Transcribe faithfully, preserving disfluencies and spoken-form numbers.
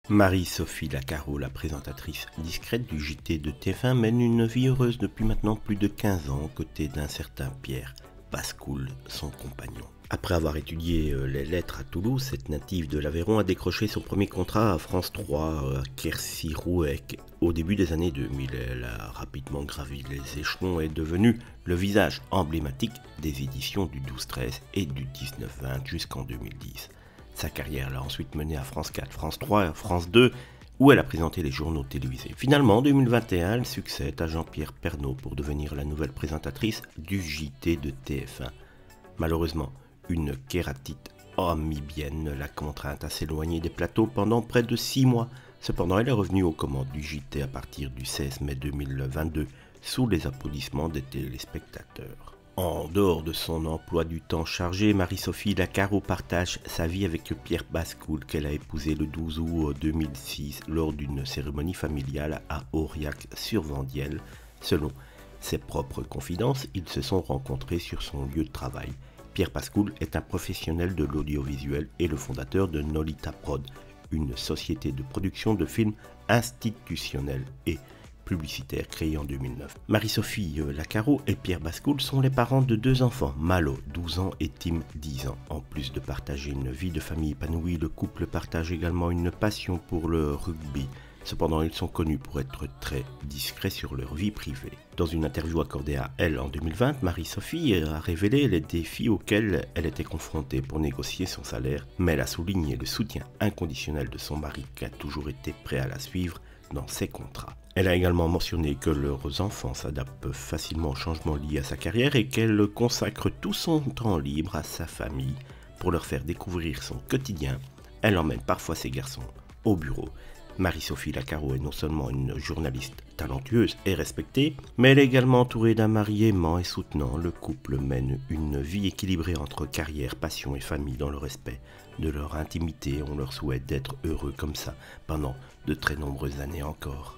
Marie-Sophie Lacaro, la présentatrice discrète du J T de T F un, mène une vie heureuse depuis maintenant plus de quinze ans aux côtés d'un certain Pierre Pascoul, son compagnon. Après avoir étudié les lettres à Toulouse, cette native de l'Aveyron a décroché son premier contrat à France trois à Quercy-Rouec. Au début des années deux mille, elle a rapidement gravi les échelons et est devenue le visage emblématique des éditions du douze treize et du dix-neuf vingt jusqu'en deux mille dix. Sa carrière l'a ensuite menée à France quatre, France trois, France deux, où elle a présenté les journaux télévisés. Finalement, en deux mille vingt et un, elle succède à Jean-Pierre Pernaut pour devenir la nouvelle présentatrice du J T de T F un. Malheureusement, une kératite amibienne l'a contrainte à s'éloigner des plateaux pendant près de six mois. Cependant, elle est revenue aux commandes du J T à partir du seize mai deux mille vingt-deux, sous les applaudissements des téléspectateurs. En dehors de son emploi du temps chargé, Marie-Sophie Lacaro partage sa vie avec Pierre Pascoul, qu'elle a épousé le douze août deux mille six lors d'une cérémonie familiale à Aurillac-sur-Vendielle. Selon ses propres confidences, ils se sont rencontrés sur son lieu de travail. Pierre Pascoul est un professionnel de l'audiovisuel et le fondateur de Nolita Prod, une société de production de films institutionnels et publicitaire créée en deux mille neuf. Marie-Sophie Lacaro et Pierre Pascoul sont les parents de deux enfants, Malo, douze ans, et Tim, dix ans. En plus de partager une vie de famille épanouie, le couple partage également une passion pour le rugby. Cependant, ils sont connus pour être très discrets sur leur vie privée. Dans une interview accordée à Elle en deux mille vingt, Marie-Sophie a révélé les défis auxquels elle était confrontée pour négocier son salaire, mais elle a souligné le soutien inconditionnel de son mari qui a toujours été prêt à la suivre dans ses contrats. Elle a également mentionné que leurs enfants s'adaptent facilement aux changements liés à sa carrière et qu'elle consacre tout son temps libre à sa famille pour leur faire découvrir son quotidien. Elle emmène parfois ses garçons au bureau. Marie-Sophie Lacaro est non seulement une journaliste talentueuse et respectée, mais elle est également entourée d'un mari aimant et soutenant. Le couple mène une vie équilibrée entre carrière, passion et famille dans le respect de leur intimité. On leur souhaite d'être heureux comme ça pendant de très nombreuses années encore.